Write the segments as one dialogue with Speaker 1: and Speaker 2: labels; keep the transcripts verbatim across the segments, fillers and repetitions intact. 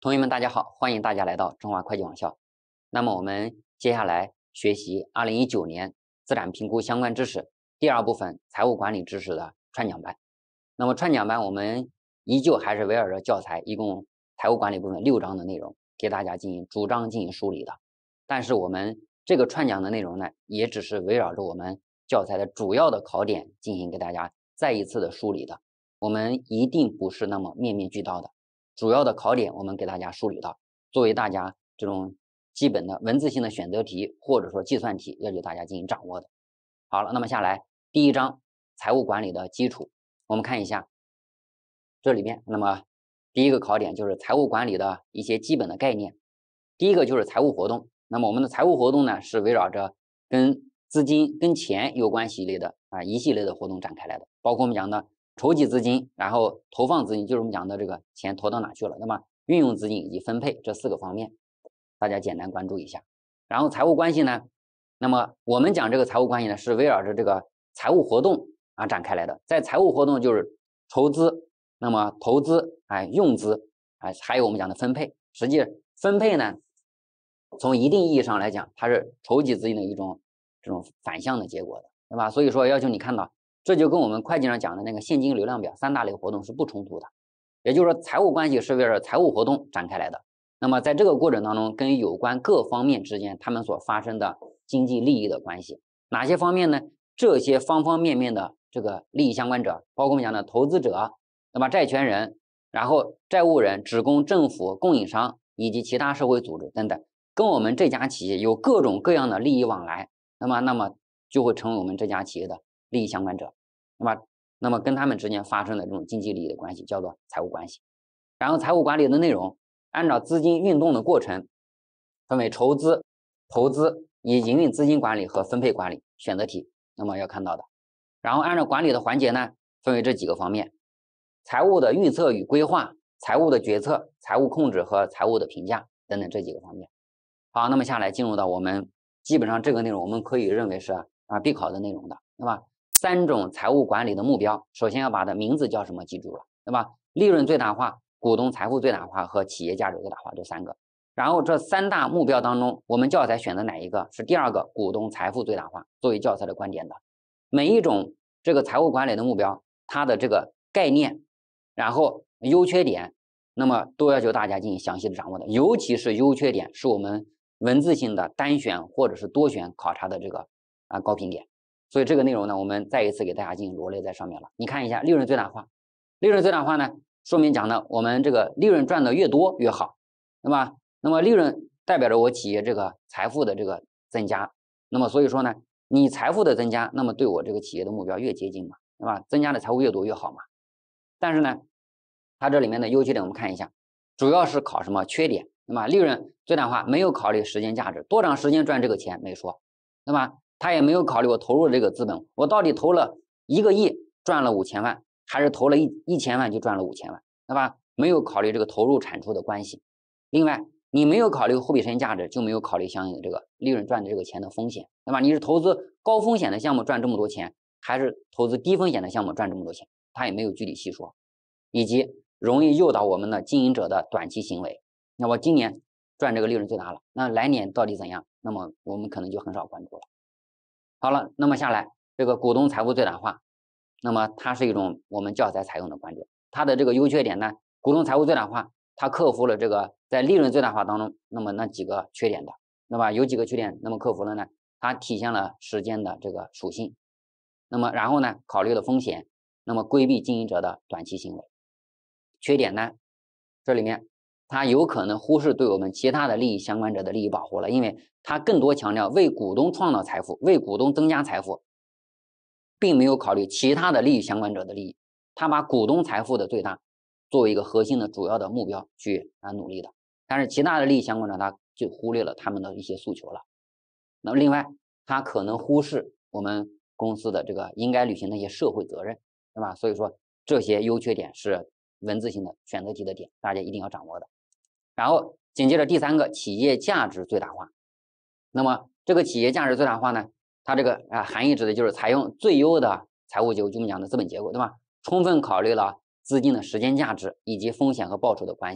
Speaker 1: 同学们，大家好，欢迎大家来到中华会计网校。那么我们接下来学习二零一九年资产评估相关知识第二部分财务管理知识的串讲班。那么串讲班我们依旧还是围绕着教材，一共财务管理部分六章的内容，给大家进行逐章进行梳理的。但是我们这个串讲的内容呢，也只是围绕着我们教材的主要的考点进行给大家再一次的梳理的。我们一定不是那么面面俱到的。主要的考点我们给大家梳理到，作为大家这种基本的文字性的选择题或者说计算题，要求大家进行掌握的。好了，那么下来第一章财务管理的基础，我们看一下这里面。那么第一个考点就是财务管理的一些基本的概念。第一个就是财务活动。那么我们的财务活动呢，是围绕着跟资金跟钱有关系类的啊一系列的活动展开来的，包括我们讲的筹集资金，然后投放资金，就是我们讲的这个钱投到哪去了，那么运用资金以及分配这四个方面，大家简单关注一下。然后财务关系呢，那么我们讲这个财务关系呢，是围绕着这个财务活动啊展开来的。在财务活动就是筹资，那么投资，哎，用资，哎，还有我们讲的分配。实际分配呢，从一定意义上来讲，它是筹集资金的一种这种反向的结果的，对吧？所以说要求你看到。这就跟我们会计上讲的那个现金流量表三大类活动是不冲突的，也就是说财务关系是围绕财务活动展开来的。那么在这个过程当中，跟有关各方面之间他们所发生的经济利益的关系，哪些方面呢？这些方方面面的这个利益相关者，包括我们讲的投资者，那么债权人，然后债务人、职工、政府、供应商以及其他社会组织等等，跟我们这家企业有各种各样的利益往来，那么那么就会成为我们这家企业的利益相关者。那么，那么跟他们之间发生的这种经济利益的关系叫做财务关系。然后财务管理的内容，按照资金运动的过程，分为筹资、投资以营运资金管理和分配管理选择题，那么要看到的。然后按照管理的环节呢，分为这几个方面：财务的预测与规划、财务的决策、财务控制和财务的评价等等这几个方面。好，那么下来进入到我们基本上这个内容，我们可以认为是啊必考的内容的，对吧？三种财务管理的目标，首先要把它名字叫什么记住了，对吧？利润最大化、股东财富最大化和企业价值最大化这三个。然后这三大目标当中，我们教材选的哪一个是第二个股东财富最大化作为教材的观点的。每一种这个财务管理的目标，它的这个概念，然后优缺点，那么都要求大家进行详细的掌握的，尤其是优缺点是我们文字性的单选或者是多选考察的这个啊高频点。所以这个内容呢，我们再一次给大家进行罗列在上面了。你看一下利润最大化，利润最大化呢，说明讲呢，我们这个利润赚的越多越好，对吧？那么利润代表着我企业这个财富的这个增加，那么所以说呢，你财富的增加，那么对我这个企业的目标越接近嘛，对吧？增加的财富越多越好嘛。但是呢，它这里面的优缺点我们看一下，主要是考什么缺点，对吧？利润最大化没有考虑时间价值，多长时间赚这个钱没说，对吧？他也没有考虑我投入的这个资本，我到底投了一个亿赚了五千万，还是投了一一千万就赚了五千万，对吧？没有考虑这个投入产出的关系。另外，你没有考虑货币时间价值，就没有考虑相应的这个利润赚的这个钱的风险，对吧？你是投资高风险的项目赚这么多钱，还是投资低风险的项目赚这么多钱？他也没有具体细说，以及容易诱导我们的经营者的短期行为。那我今年赚这个利润最大了，那来年到底怎样？那么我们可能就很少关注了。好了，那么下来这个股东财富最大化，那么它是一种我们教材采用的观点。它的这个优缺点呢，股东财富最大化，它克服了这个在利润最大化当中，那么那几个缺点的，那么有几个缺点，那么克服了呢？它体现了时间的这个属性，那么然后呢，考虑了风险，那么规避经营者的短期行为。缺点呢，这里面它有可能忽视对我们其他的利益相关者的利益保护了，因为它更多强调为股东创造财富，为股东增加财富，并没有考虑其他的利益相关者的利益。它把股东财富的最大作为一个核心的主要的目标去啊努力的，但是其他的利益相关者他就忽略了他们的一些诉求了。那么另外，它可能忽视我们公司的这个应该履行的一些社会责任，对吧？所以说这些优缺点是文字性的选择题的点，大家一定要掌握的。然后紧接着第三个，企业价值最大化。那么这个企业价值最大化呢，它这个啊含义指的就是采用最优的财务结构，就我们讲的资本结构，对吧？充分考虑了资金的时间价值以及风险和报酬的关系，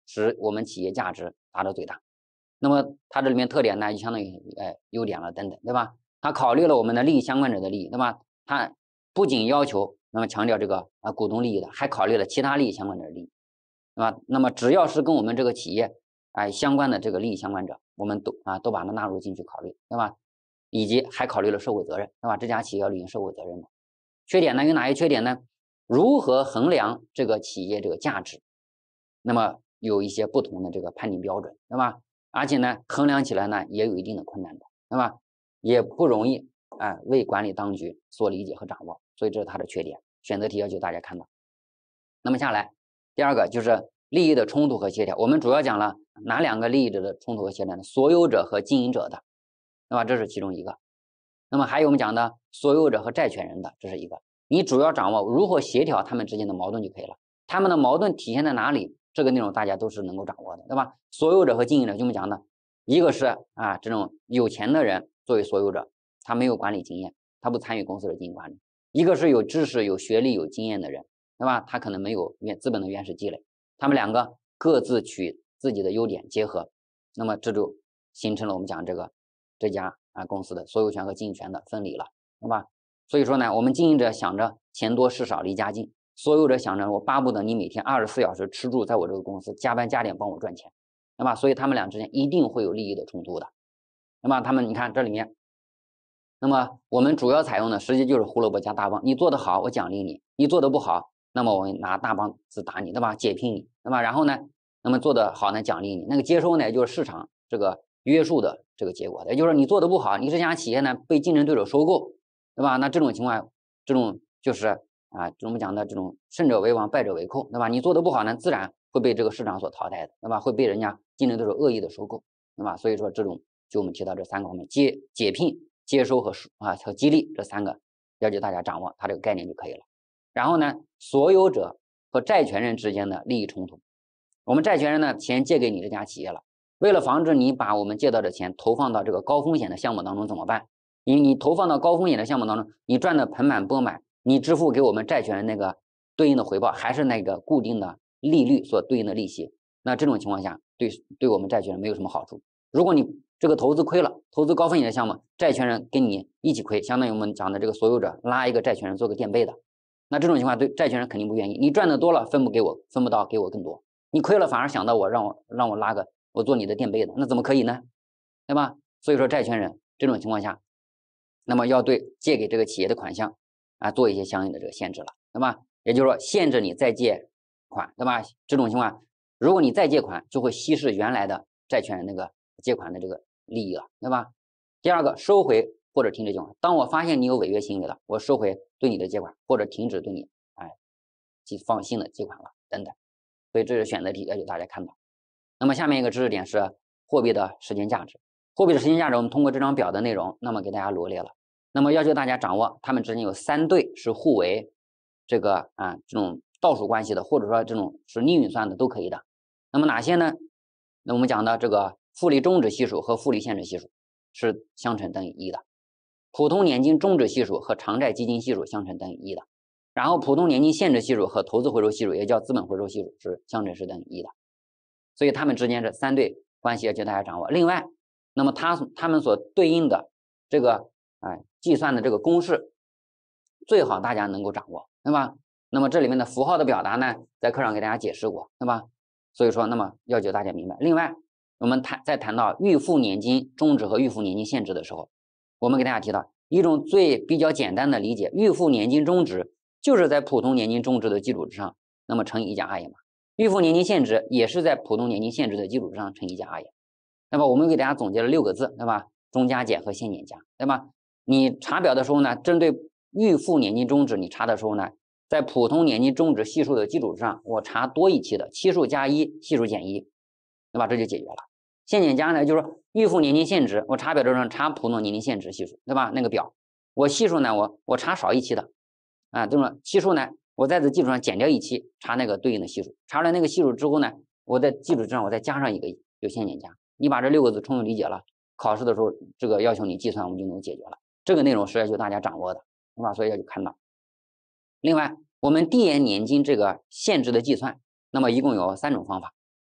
Speaker 1: 使我们企业价值达到最大。那么它这里面特点呢，就相当于呃优点了等等，对吧？它考虑了我们的利益相关者的利益，对吧？它不仅要求那么强调这个啊股东利益的，还考虑了其他利益相关者的利益，对吧？那么只要是跟我们这个企业哎、呃、相关的这个利益相关者，我们都啊都把它纳入进去考虑，对吧？以及还考虑了社会责任，对吧？这家企业要履行社会责任的。缺点呢有哪些缺点呢？如何衡量这个企业这个价值？那么有一些不同的这个判定标准，对吧？而且呢，衡量起来呢也有一定的困难的，对吧？也不容易啊、呃、为管理当局所理解和掌握，所以这是它的缺点。选择题要求大家看到。那么下来，第二个就是利益的冲突和协调。我们主要讲了哪两个利益者的冲突和协调呢？所有者和经营者的，对吧？这是其中一个。那么还有我们讲的所有者和债权人的，这是一个。你主要掌握如何协调他们之间的矛盾就可以了。他们的矛盾体现在哪里？这个内容大家都是能够掌握的，对吧？所有者和经营者，就我们讲的，一个是啊这种有钱的人作为所有者，他没有管理经验，他不参与公司的经营管理；一个是有知识、有学历、有经验的人，对吧？他可能没有原资本的原始积累，他们两个各自取自己的优点结合，那么这就形成了我们讲这个这家啊公司的所有权和经营权的分离了，对吧？所以说呢，我们经营者想着钱多事少离家近，所有者想着我巴不得你每天二十四小时吃住在我这个公司，加班加点帮我赚钱，对吧？所以他们俩之间一定会有利益的冲突的。那么他们你看这里面，那么我们主要采用的实际就是胡萝卜加大棒，你做得好我奖励你，你做得不好，那么我拿大棒子打你，对吧？解聘你，对吧？然后呢，那么做得好呢奖励你，那个接收呢就是市场这个约束的这个结果，也就是你做得不好，你这家企业呢被竞争对手收购，对吧？那这种情况，这种就是啊，我们讲的这种胜者为王，败者为寇，对吧？你做的不好呢，自然会被这个市场所淘汰的，对吧？会被人家竞争对手恶意的收购，对吧？所以说这种就我们提到这三个方面，接解聘、接收和啊和激励这三个，要求大家掌握它这个概念就可以了。然后呢，所有者和债权人之间的利益冲突，我们债权人呢钱借给你这家企业了，为了防止你把我们借到的钱投放到这个高风险的项目当中怎么办？你你投放到高风险的项目当中，你赚的盆满钵满，你支付给我们债权人那个对应的回报还是那个固定的利率所对应的利息，那这种情况下对对我们债权人没有什么好处。如果你这个投资亏了，投资高风险的项目，债权人跟你一起亏，相当于我们讲的这个所有者拉一个债权人做个垫背的，那这种情况对债权人肯定不愿意，你赚的多了分不给我，分不到给我更多，你亏了反而想到我让我让我拉个我做你的垫背的，那怎么可以呢？对吧？所以说债权人这种情况下，那么要对借给这个企业的款项啊做一些相应的这个限制了，对吧？也就是说限制你再借款，对吧？这种情况，如果你再借款，就会稀释原来的债权人那个借款的这个利益了，对吧？第二个，收回或者停止借款。当我发现你有违约行为了，我收回对你的借款，或者停止对你哎放新的借款了，等等。所以这是选择题，要求大家看到。那么下面一个知识点是货币的时间价值。货币的时间价值，我们通过这张表的内容，那么给大家罗列了。那么要求大家掌握，它们之间有三对是互为这个啊这种倒数关系的，或者说这种是逆运算的都可以的。那么哪些呢？那我们讲的这个复利终止系数和复利限制系数是相乘等于一的，普通年金终止系数和偿债基金系数相乘等于一的，然后普通年金限制系数和投资回收系数也叫资本回收系数是相乘是等于一的。所以它们之间这三对关系要求大家掌握。另外，那么它它们所对应的这个哎计算的这个公式，最好大家能够掌握，对吧？那么这里面的符号的表达呢，在课上给大家解释过，对吧？所以说，那么要求大家明白。另外，我们谈在谈到预付年金终止和预付年金限制的时候，我们给大家提到一种最比较简单的理解，预付年金终止就是在普通年金终止的基础之上，那么乘以一加 R 也嘛。预付年金限制也是在普通年金限制的基础之上乘以一加 R 也。那么我们给大家总结了六个字，对吧？中加减和限减加，对吧？你查表的时候呢，针对预付年金终止，你查的时候呢，在普通年金终止系数的基础之上，我查多一期的期数加一，系数减一，对吧？这就解决了。限减加呢，就是说预付年金限制，我查表的时候查普通年金限制系数，对吧？那个表，我系数呢，我我查少一期的，啊，这种期数呢，我在这基础上减掉一期，查那个对应的系数，查出来那个系数之后呢，我在基础之上我再加上一个就限减加。你把这六个字充分理解了，考试的时候这个要求你计算，我们就能解决了。这个内容是要求大家掌握的，对吧？所以要去看到。另外，我们递延年金这个限制的计算，那么一共有三种方法。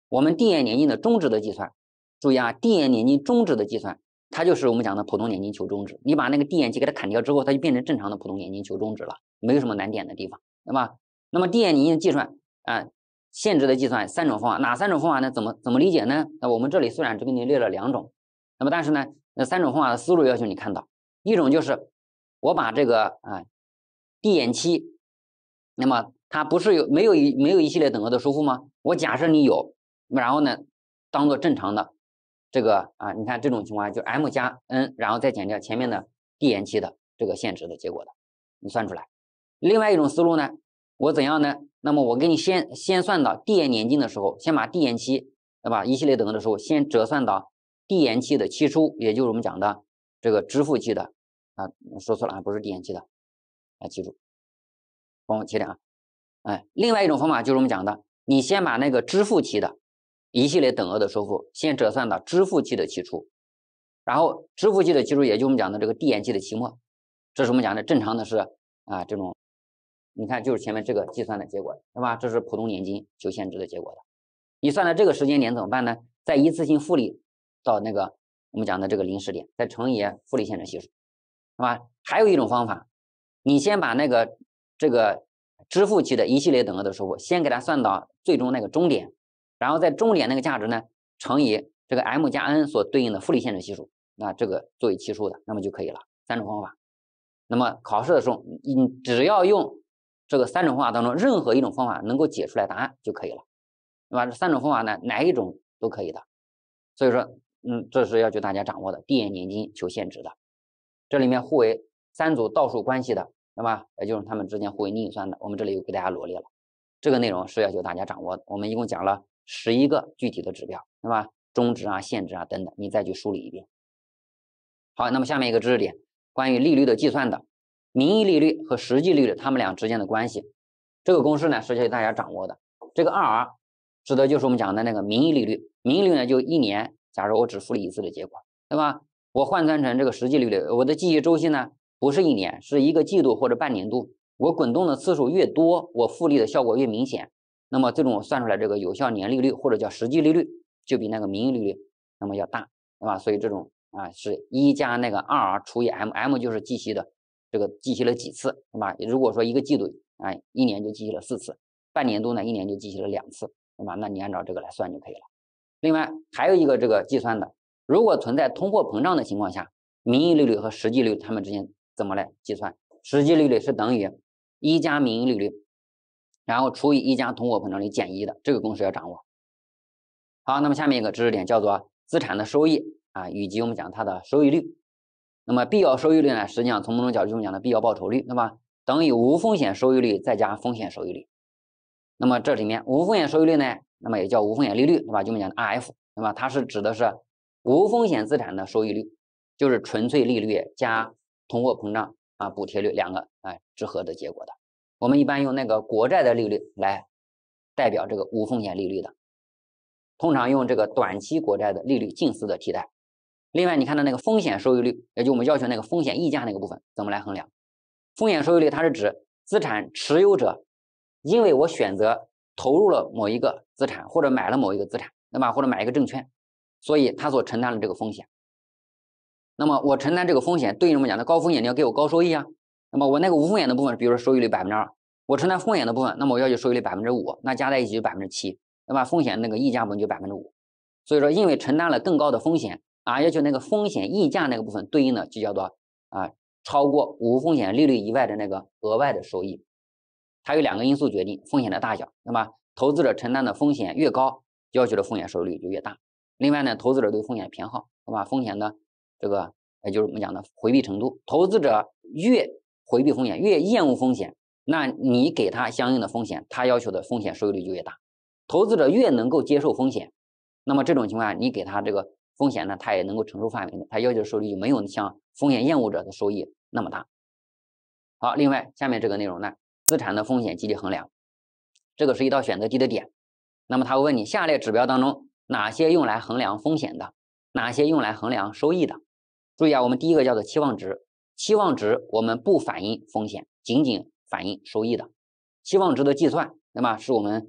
Speaker 1: 我们递延年金的终值的计算，注意啊，递延年金终值的计算，它就是我们讲的普通年金求终值。你把那个递延期给它砍掉之后，它就变成正常的普通年金求终值了，没有什么难点的地方，对吧？那么递延年金的计算啊，现值的计算三种方法，哪三种方法呢？怎么怎么理解呢？那我们这里虽然只给你列了两种，那么但是呢，那三种方法的思路要求你看到，一种就是我把这个啊递延期，那么它不是有没有一没有一系列等额的收付吗？我假设你有，然后呢，当做正常的这个啊，你看这种情况就 M 加 N， 然后再减掉前面的递延期的这个现值的结果的，你算出来。另外一种思路呢，我怎样呢？那么我给你先先算到递延年金的时候，先把递延期，对吧？一系列等额的时候，先折算到递延期的期初，也就是我们讲的这个支付期的啊，说错了啊，不是递延期的，啊，记住，帮我切点啊。哎，另外一种方法就是我们讲的，你先把那个支付期的一系列等额的收付先折算到支付期的期初，然后支付期的期初也就是我们讲的这个递延期的期末，这是我们讲的正常的是啊这种，你看就是前面这个计算的结果，对吧？这是普通年金求现值的结果的。你算到这个时间点怎么办呢？再一次性复利到那个我们讲的这个临时点，再乘以复利现值系数，是吧？还有一种方法，你先把那个这个支付期的一系列等额的收付，先给它算到最终那个终点，然后在终点那个价值呢乘以这个 M 加 N 所对应的复利现值系数，那这个作为期数的，那么就可以了。三种方法，那么考试的时候，你只要用这个三种方法当中任何一种方法能够解出来答案就可以了，对吧？这三种方法呢，哪一种都可以的。所以说，嗯，这是要求大家掌握的递延年金求现值的，这里面互为三组倒数关系的，对吧？也就是他们之间互为逆算的，我们这里又给大家罗列了。这个内容是要求大家掌握的。我们一共讲了十一个具体的指标，对吧？终值啊、现值啊等等，你再去梳理一遍。好，那么下面一个知识点，关于利率的计算的，名义利率和实际利率它们俩之间的关系，这个公式呢是要求大家掌握的。这个 二 R 指的就是我们讲的那个名义利率，名义利率呢就一年，假如我只复利一次的结果，对吧？我换算成这个实际利率，我的记忆周期呢不是一年，是一个季度或者半年度。我滚动的次数越多，我复利的效果越明显，那么这种算出来这个有效年利率或者叫实际利率就比那个名义利率那么要大，对吧？所以这种啊是一加那个 二 R 除以 M，M 就是计息的这个计息了几次，对吧？如果说一个季度啊一年就计息了四次，半年度呢一年就计息了两次，对吧？那你按照这个来算就可以了。另外还有一个这个计算的，如果存在通货膨胀的情况下，名义利率和实际利率它们之间怎么来计算？实际利率是等于一加名义利率，然后除以一加通货膨胀率减一的，这个公式要掌握。好，那么下面一个知识点叫做资产的收益啊，以及我们讲它的收益率。那么必要收益率呢，实际上从某种角度上讲的必要报酬率，对吧？等于无风险收益率再加风险收益率。那么这里面无风险收益率呢，那么也叫无风险利率，对吧？就我们讲的 R F， 对吧？它是指的是无风险资产的收益率，就是纯粹利率加通货膨胀啊补贴率两个哎之和的结果的。我们一般用那个国债的利率来代表这个无风险利率的，通常用这个短期国债的利率近似的替代。另外你看到那个风险收益率，也就我们要求那个风险溢价那个部分怎么来衡量？风险收益率它是指资产持有者因为我选择投入了某一个资产或者买了某一个资产，对吧？或者买一个证券，所以他所承担的这个风险。那么我承担这个风险，对应我们讲的高风险你要给我高收益啊。那么我那个无风险的部分，比如说收益率百分之二，我承担风险的部分，那么我要求收益率百分之五，那加在一起就百分之七，对吧？风险那个溢价部分就百分之五。所以说，因为承担了更高的风险啊，要求那个风险溢价那个部分对应的就叫做啊超过无风险利率以外的那个额外的收益。它有两个因素决定风险的大小，对吧？投资者承担的风险越高，要求的风险收益率就越大。另外呢，投资者对风险偏好，对吧？风险的这个也就是我们讲的回避程度，投资者越回避风险，越厌恶风险，那你给他相应的风险，他要求的风险收益率就越大。投资者越能够接受风险，那么这种情况下，你给他这个风险呢，他也能够承受范围内，他要求的收益率就没有像风险厌恶者的收益那么大。好，另外下面这个内容呢，资产的风险积极衡量，这个是一道选择题的点。那么他会问你下列指标当中哪些用来衡量风险的，哪些用来衡量收益的？注意啊，我们第一个叫做期望值，期望值我们不反映风险，仅仅反映收益的。期望值的计算，对吧？是我们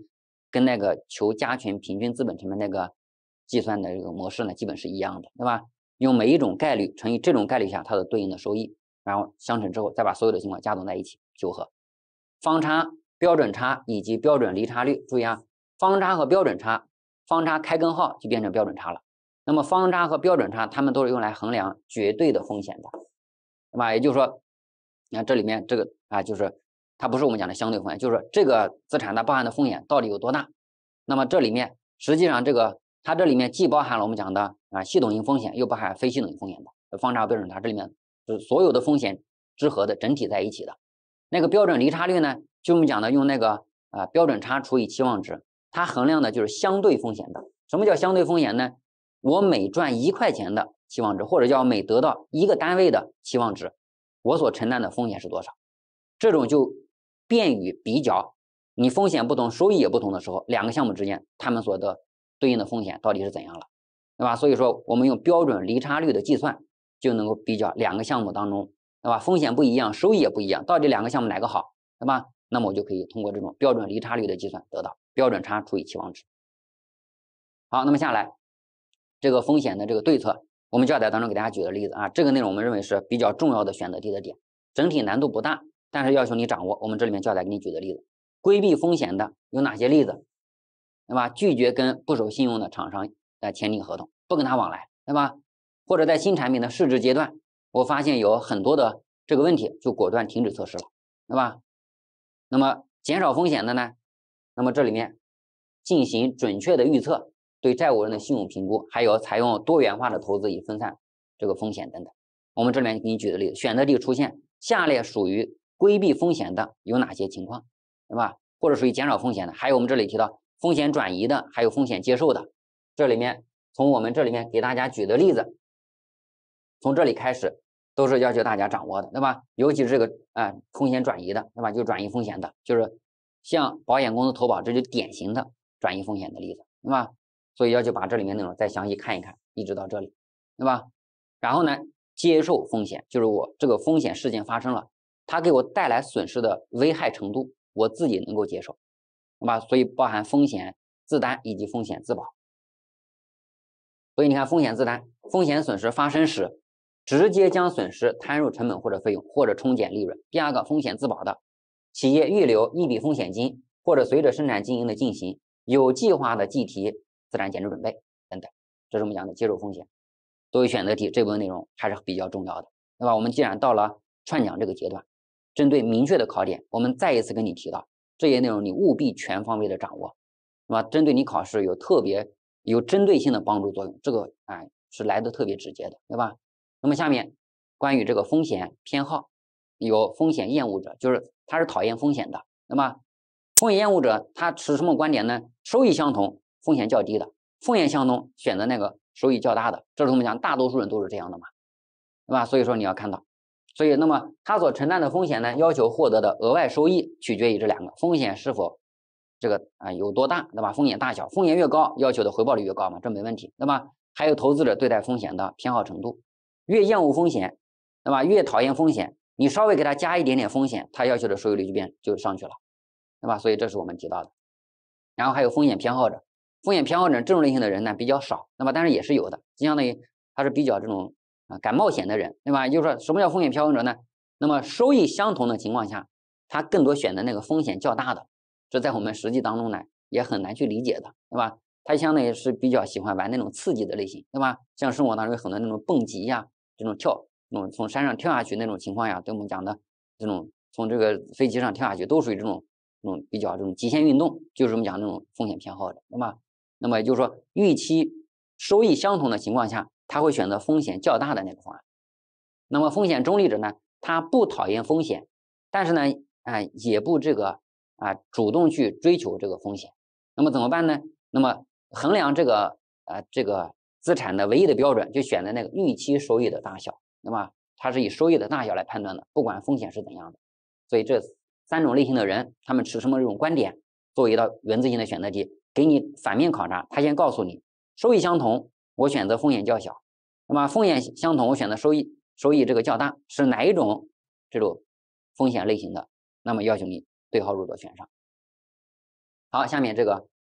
Speaker 1: 跟那个求加权平均资本成本那个计算的这个模式呢，基本是一样的，对吧？用每一种概率乘以这种概率下它的对应的收益，然后相乘之后，再把所有的情况加总在一起求和。方差、标准差以及标准离差率，注意啊，方差和标准差，方差开根号就变成标准差了。那么方差和标准差，它们都是用来衡量绝对的风险的，对吧？也就是说，你看这里面这个啊，就是它不是我们讲的相对风险，就是说这个资产它包含的风险到底有多大？那么这里面实际上这个它这里面既包含了我们讲的啊系统性风险，又包含非系统性风险的方差、标准差，这里面就是所有的风险之和的整体在一起的。那个标准离差率呢，就我们讲的用那个啊标准差除以期望值，它衡量的就是相对风险的。什么叫相对风险呢？我每赚一块钱的期望值，或者叫每得到一个单位的期望值，我所承担的风险是多少？这种就便于比较，你风险不同，收益也不同的时候，两个项目之间它们所的对应的风险到底是怎样了，对吧？所以说我们用标准离差率的计算就能够比较两个项目当中，对吧？风险不一样，收益也不一样，到底两个项目哪个好，对吧？那么我就可以通过这种标准离差率的计算得到标准差除以期望值。好，那么下来这个风险的这个对策，我们教材当中给大家举的例子啊，这个内容我们认为是比较重要的选择题的点，整体难度不大，但是要求你掌握。我们这里面教材给你举的例子，规避风险的有哪些例子，对吧？拒绝跟不守信用的厂商来签订合同，不跟他往来，对吧？或者在新产品的试制阶段，我发现有很多的这个问题，就果断停止测试了，对吧？那么减少风险的呢？那么这里面进行准确的预测，对债务人的信用评估，还有采用多元化的投资以分散这个风险等等。我们这里面给你举的例子，选择题出现下列属于规避风险的有哪些情况，对吧？或者属于减少风险的，还有我们这里提到风险转移的，还有风险接受的。这里面从我们这里面给大家举的例子，从这里开始都是要求大家掌握的，对吧？尤其是这个啊、呃、风险转移的，对吧？就转移风险的，就是向保险公司投保，这就典型的转移风险的例子，对吧？所以要求把这里面内容再详细看一看，一直到这里，对吧？然后呢，接受风险，就是我这个风险事件发生了，它给我带来损失的危害程度，我自己能够接受，对吧？所以包含风险自担以及风险自保。所以你看，风险自担，风险损失发生时，直接将损失摊入成本或者费用，或者冲减利润。第二个，风险自保的，企业预留一笔风险金，或者随着生产经营的进行，有计划的计提资产减值准备等等，这是我们讲的接受风险。作为选择题，这部分内容还是比较重要的，对吧？我们既然到了串讲这个阶段，针对明确的考点，我们再一次跟你提到这些内容，你务必全方位的掌握，对吧？针对你考试有特别有针对性的帮助作用，这个哎是来的特别直接的，对吧？那么下面关于这个风险偏好，有风险厌恶者，就是他是讨厌风险的，那么风险厌恶者他持什么观点呢？收益相同，风险较低的；风险相同，选择那个收益较大的。这是我们讲大多数人都是这样的嘛，对吧？所以说你要看到，所以那么他所承担的风险呢，要求获得的额外收益取决于这两个风险是否这个啊、呃、有多大，对吧？风险大小，风险越高，要求的回报率越高嘛，这没问题，对吧？还有投资者对待风险的偏好程度，越厌恶风险，对吧？越讨厌风险，你稍微给他加一点点风险，他要求的收益率就变就上去了，对吧？所以这是我们提到的。然后还有风险偏好者，风险偏好者这种类型的人呢比较少，那么但是也是有的，就相当于他是比较这种啊敢冒险的人，对吧？也就是说什么叫风险偏好者呢？那么收益相同的情况下，他更多选择那个风险较大的，这在我们实际当中呢也很难去理解的，对吧？他相当于是比较喜欢玩那种刺激的类型，对吧？像生活当中有很多那种蹦极呀，这种跳，那种从山上跳下去那种情况呀，对我们讲的这种从这个飞机上跳下去，都属于这种这种比较这种极限运动，就是我们讲那种风险偏好的，对吧？那么也就是说，预期收益相同的情况下，他会选择风险较大的那个方案。那么风险中立者呢，他不讨厌风险，但是呢，啊、呃、也不这个啊、呃、主动去追求这个风险。那么怎么办呢？那么衡量这个呃这个资产的唯一的标准，就选择那个预期收益的大小，对吧？它是以收益的大小来判断的，不管风险是怎样的。所以这三种类型的人，他们持什么这种观点？作为一道原则性的选择题，给你反面考察，他先告诉你，收益相同，我选择风险较小；那么风险相同，我选择收益收益这个较大，是哪一种这种风险类型的？那么要求你对号入座选上。好，下面这个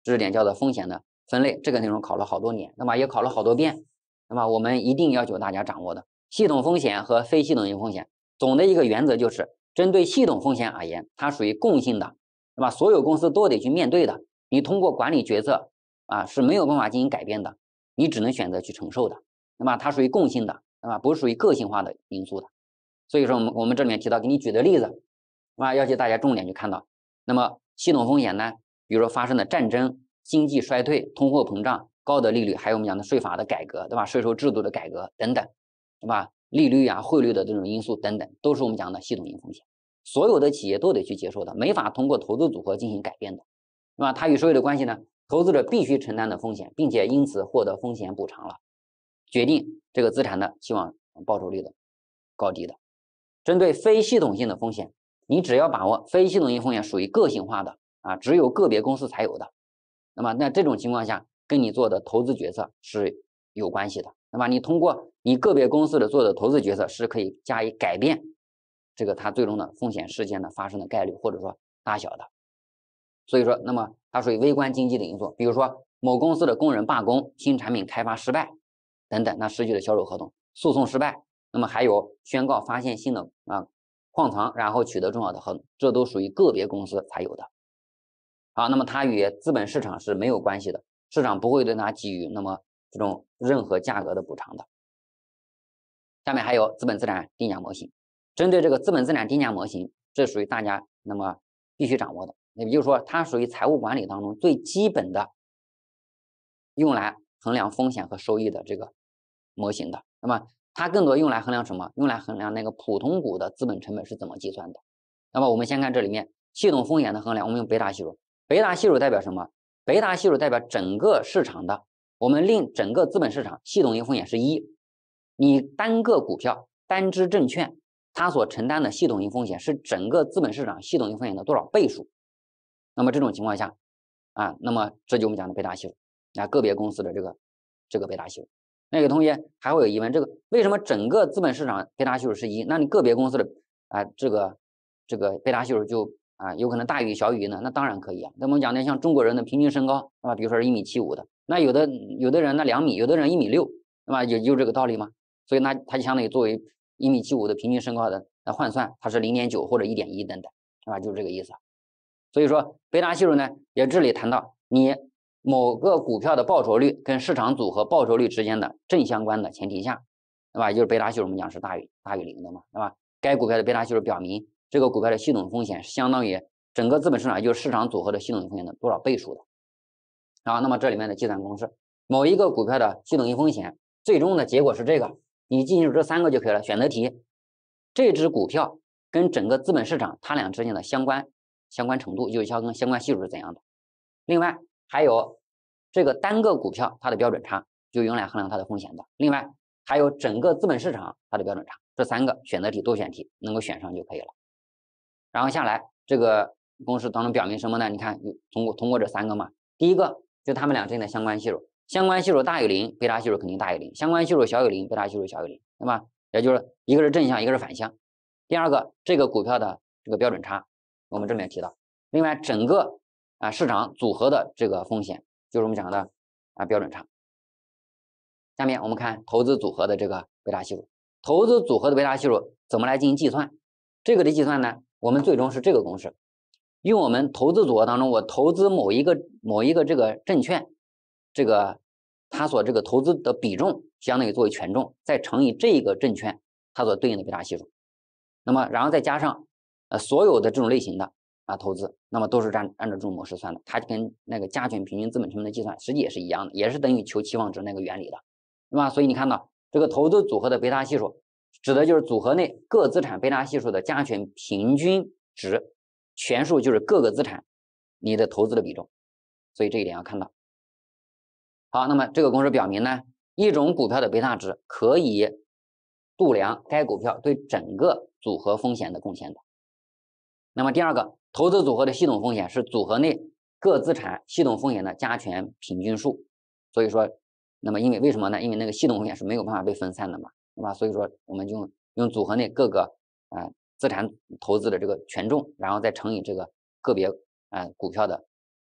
Speaker 1: 知识点叫做风险的分类，这个内容考了好多年，那么也考了好多遍，那么我们一定要求大家掌握的系统风险和非系统性风险，总的一个原则就是针对系统风险而言，它属于共性的，那么所有公司都得去面对的，你通过管理决策啊是没有办法进行改变的，你只能选择去承受的，那么它属于共性的，那么不是属于个性化的因素的。所以说我们我们这里面提到给你举的例子啊，要求大家重点去看到，那么系统风险呢，比如说发生的战争、经济衰退、通货膨胀、高的利率，还有我们讲的税法的改革，对吧？税收制度的改革等等，对吧？利率啊、汇率的这种因素等等，都是我们讲的系统性风险，所有的企业都得去接受的，没法通过投资组合进行改变的，对吧？它与收益的关系呢，投资者必须承担的风险，并且因此获得风险补偿了，决定这个资产的期望报酬率的高低的。针对非系统性的风险，你只要把握非系统性风险属于个性化的啊，只有个别公司才有的，那么那这种情况下跟你做的投资决策是有关系的，那么你通过你个别公司的做的投资决策是可以加以改变这个它最终的风险事件的发生的概率或者说大小的。所以说那么它属于微观经济的因素，比如说某公司的工人罢工、新产品开发失败等等，那失去了销售合同、诉讼失败，那么还有宣告发现新的啊矿藏，然后取得重要的合同，这都属于个别公司才有的。好，那么它与资本市场是没有关系的，市场不会对它给予那么这种任何价格的补偿的。下面还有资本资产定价模型，针对这个资本资产定价模型，这属于大家那么必须掌握的，也就是说它属于财务管理当中最基本的用来衡量风险和收益的这个模型的。那么它更多用来衡量什么？用来衡量那个普通股的资本成本是怎么计算的。那么我们先看这里面系统风险的衡量，我们用贝塔系数。贝塔系数代表什么？贝塔系数代表整个市场的，我们令整个资本市场系统性风险是一，你单个股票、单只证券，它所承担的系统性风险是整个资本市场系统性风险的多少倍数？那么这种情况下啊，那么这就我们讲的贝塔系数啊，个别公司的这个这个贝塔系数。那有同学还会有疑问，这个为什么整个资本市场贝塔系数是一？那你个别公司的啊这个这个贝塔系数就啊有可能大于小于呢？那当然可以啊。那我们讲的像中国人的平均身高啊，比如说是一米七五的，那有的有的人呢两米，有的人一米六，那么也就这个道理嘛。所以那它就相当于作为一米七五的平均身高的来换算，它是零点九或者一点一等等，是吧？就是这个意思。所以说贝塔系数呢，也这里谈到你某个股票的报酬率跟市场组合报酬率之间的正相关的前提下，对吧？就是贝塔系数我们讲是大于大于零的嘛，对吧？该股票的贝塔系数表明这个股票的系统风险是相当于整个资本市场，也就是市场组合的系统风险的多少倍数的。好，那么这里面的计算公式，某一个股票的系统性风险最终的结果是这个，你记住这三个就可以了。选择题，这只股票跟整个资本市场它俩之间的相关相关程度，就是相关相关系数是怎样的。另外还有这个单个股票它的标准差，就用来衡量它的风险的。另外还有整个资本市场它的标准差，这三个选择题多选题能够选上就可以了。然后下来这个公式当中表明什么呢？你看通过通过这三个嘛，第一个就它们俩之间的相关系数，相关系数大于零，贝塔系数肯定大于零；相关系数小于零，贝塔系数小于零，对吧？也就是一个是正向，一个是反向。第二个，这个股票的这个标准差，我们这边提到。另外，整个啊市场组合的这个风险，就是我们讲的啊标准差。下面我们看投资组合的这个贝塔系数，投资组合的贝塔系数怎么来进行计算？这个的计算呢，我们最终是这个公式，用我们投资组合当中，我投资某一个某一个这个证券，这个它所这个投资的比重相当于作为权重，再乘以这个证券它所对应的贝塔系数，那么然后再加上呃所有的这种类型的啊投资，那么都是按按照这种模式算的，它跟那个加权平均资本成本的计算实际也是一样的，也是等于求期望值那个原理的，对吧？所以你看到这个投资组合的贝塔系数，指的就是组合内各资产贝塔系数的加权平均值，权数就是各个资产你的投资的比重，所以这一点要看到。好，那么这个公式表明呢，一种股票的贝塔值可以度量该股票对整个组合风险的贡献的。那么第二个，投资组合的系统风险是组合内各资产系统风险的加权平均数。所以说，那么因为为什么呢？因为那个系统风险是没有办法被分散的嘛，对吧？所以说我们就用组合内各个啊、呃、资产投资的这个权重，然后再乘以这个个别啊、呃、股票的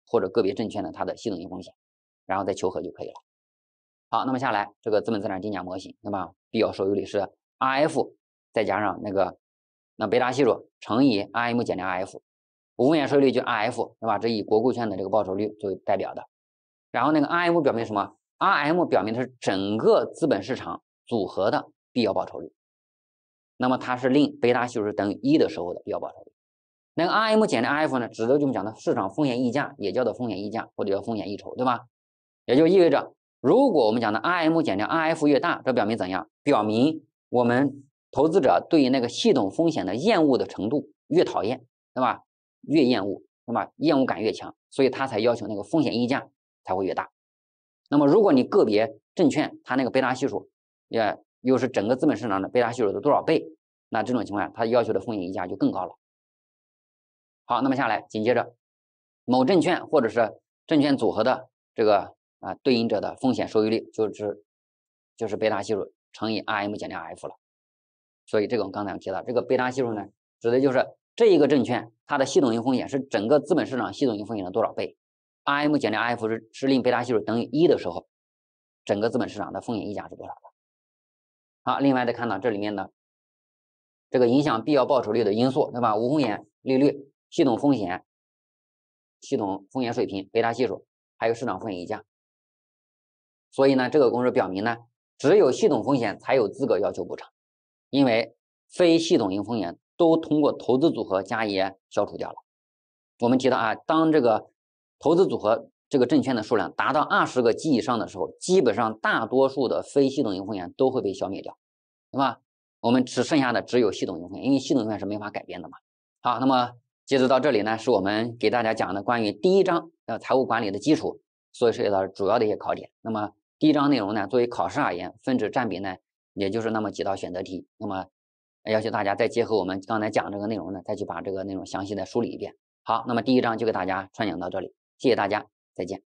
Speaker 1: 或者个别证券的它的系统性风险，然后再求和就可以了。好，那么下来这个资本资产定价模型，对吧？必要收益率是 R F 再加上那个那贝塔系数乘以 R M 减掉 R F， 无风险收益率就 R F， 对吧？这以国库券的这个报酬率作为代表的。然后那个 R M 表明什么 ？R M 表明的是整个资本市场组合的必要报酬率。那么它是令贝塔系数是等于一的时候的必要报酬率。那个 R M 减掉 R F 呢，指的就是我们讲的市场风险溢价，也叫做风险溢价或者叫风险溢酬，对吧？也就意味着，如果我们讲的 R M 减掉 R F 越大，这表明怎样？表明我们投资者对于那个系统风险的厌恶的程度越讨厌，对吧？越厌恶，对吧？厌恶感越强，所以他才要求那个风险溢价才会越大。那么如果你个别证券它那个贝塔系数也又是整个资本市场的贝塔系数的多少倍，那这种情况下它要求的风险溢价就更高了。好，那么下来紧接着某证券或者是证券组合的这个啊对应者的风险收益率就是就是贝塔系数乘以 R M 减掉 R F 了。所以这个我们刚才提到这个贝塔系数呢，指的就是这一个证券它的系统性风险是整个资本市场系统性风险的多少倍。R M 减掉 R F 是是令贝塔系数等于一的时候，整个资本市场的风险溢价是多少的？好，另外再看到这里面的这个影响必要报酬率的因素，对吧？无风险利率、系统风险、系统风险水平、贝塔系数，还有市场风险溢价。所以呢，这个公式表明呢，只有系统风险才有资格要求补偿，因为非系统性风险都通过投资组合加以消除掉了。我们提到啊，当这个投资组合这个证券的数量达到二十个及以上的时候，基本上大多数的非系统性风险都会被消灭掉，对吧？我们只剩下的只有系统性风险，因为系统性风险是没法改变的嘛。好，那么截止到这里呢，是我们给大家讲的关于第一章的财务管理的基础，所以涉及到主要的一些考点。那么第一章内容呢，作为考试而言，分值占比呢，也就是那么几道选择题。那么要求大家再结合我们刚才讲这个内容呢，再去把这个内容详细的梳理一遍。好，那么第一章就给大家传讲到这里，谢谢大家，再见。